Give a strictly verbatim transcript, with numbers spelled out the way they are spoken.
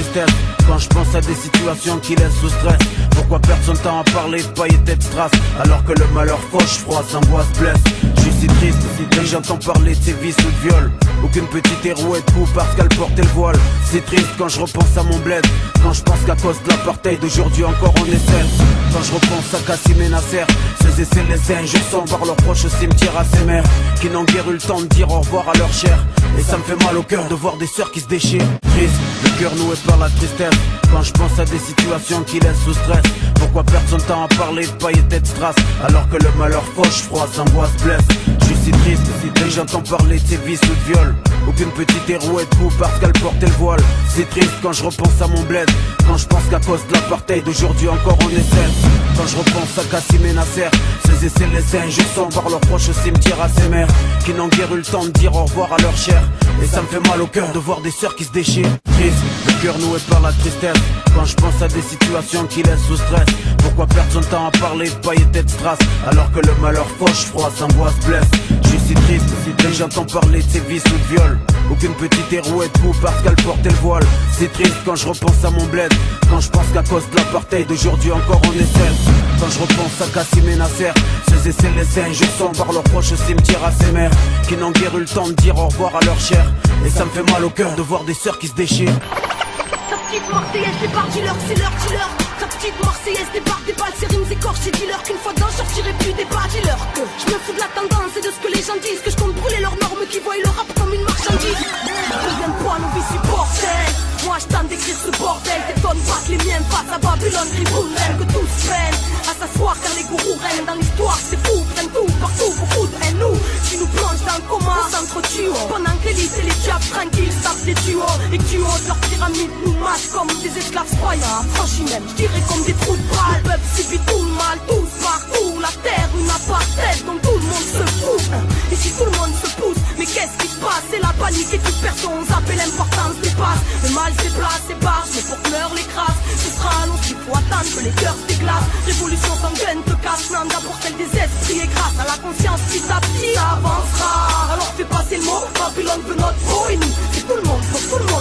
tristesse quand je pense à des situations qui laissent sous stress. Pourquoi perdre son temps à parler de paillettes et de strass, alors que le malheur fauche, froid, s'angoisse, blesse. Je suis si triste, dès que j'entends parler de ses vices ou de viol, aucune petite héros est coup parce qu'elle portait le voile. C'est triste quand je repense à mon bled, quand je pense qu'à cause de l'apartheid d'aujourd'hui encore on est seul. Quand je repense à Kassim et Nasser, ceux et celles les injures par leurs proches au cimetière à ces mères qui n'ont guère eu le temps de dire au revoir à leur chair. Et ça me fait mal au cœur de voir des sœurs qui se déchirent. Triste, le cœur noué par la tristesse quand je pense à des situations qui laissent sous stress. Pourquoi perdre son temps à parler de paillettes et de strass, alors que le malheur fauche, froid, s'angoisse, blesse. Je suis si triste, dès que j'entends parler de ses vices ou de viol, aucune petite héros est coup parce qu'elle portait le voile. C'est triste quand je repense à mon bled, quand je pense qu'à cause de l'apartheid d'aujourd'hui encore on est seul. Quand je repense à Kassim et Nasser, ceux et celles les injures par leurs proches au cimetière à ces mères qui n'ont guère eu le temps de dire au revoir à leur chair. Et ça me fait mal au cœur de voir des sœurs qui se déchirent. Triste, le cœur noué par la tristesse quand je pense à des situations qui laissent sous stress. Pourquoi perdre son temps à parler de paillettes et de strass, alors que le malheur fauche, froid, s'angoisse, blesse. Je suis si triste, dès que j'entends parler de ses vices ou de viol, aucune petite héros est coup parce qu'elle portait le voile. C'est triste quand je repense à mon bled, quand je pense qu'à cause de l'apartheid d'aujourd'hui encore on est seul. Quand je repense à Kassim et Nasser, ceux et celles les injures par leurs proches au cimetière à ces mères qui n'ont guère eu le temps de dire au revoir à leur chair. Et ça me fait mal au cœur de voir des sœurs qui se déchirent. Sa petite Marseillaise débarque, dis-leur, c'est leur dealer. Sa petite Marseillaise débarque, des balles, ses rimes écorchées, dis-leur qu'une fois dedans, je sortirai plus des bas, dis-leur que je me fous de la tendance et de ce que les gens disent, que je compte brûler leurs normes qui voient le rap comme une marchandise. Combien de fois nos vies supportent-elles? Moi je tente d'écrire ce bordel, t'étonnes pas que les miens passent à Babylone, Griboun, même que tous peinent à s'asseoir car les gourous règnent dans l'histoire, c'est fou, prennent tout, partout, beaucoup de haine, nous, qui nous plongent dans le coma, on s'entretue, pendant que l'élite et les diables tranquilles tapent des duos, et que du haut de leur pyramide nous mâchent comme des esclaves croyants, franchis même, je dirais comme des trous de balle, le peuple subit tout le mal, tous partout, la terre, une apartheid dont tout le monde se fout, et si tout le monde se pousse, mais qu'est-ce qui se passe? C'est la panique et toute personne zappe l'importance dépasse, le mal se déplace, s'éparse, mais pour que meurt les crasses, ce sera annonce qu'il faut attendre que les cœurs se déglacent, révolution sanguine te casse, non d'abord celle des esprits et grâce à la conscience petit à petit ça avancera, alors fais passer le mot, Babylone veut notre peau et nous, c'est tout le monde, pour tout le monde.